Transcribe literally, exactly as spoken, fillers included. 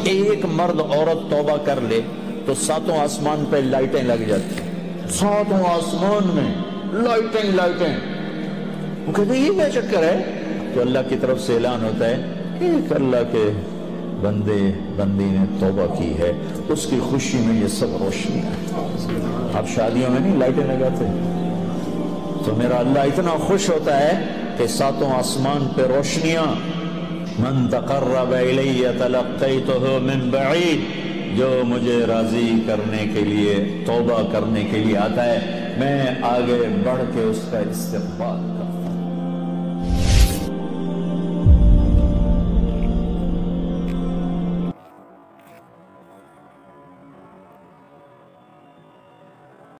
एक मर्द औरत तौबा कर ले तो सातों आसमान पे लाइटें लग जाती, सातों आसमान में लाइटें लाइटें। वो कहते ये क्या चक्कर है? तो अल्लाह की तरफ से ऐलान होता है कि एक अल्लाह के बंदे बंदी ने तौबा की है, उसकी खुशी में ये सब रोशनी है। आप शादियों में नहीं लाइटें लगाते? तो मेरा अल्लाह इतना खुश होता है कि सातों आसमान पे रोशनियां। मन तक़र्रब इलैया तलक़्क़ैतुहु मिन बईद, जो मुझे राजी करने के लिए, तौबा करने के लिए आता है, मैं आगे बढ़ के उसका इस्तक़बाल करता हूं।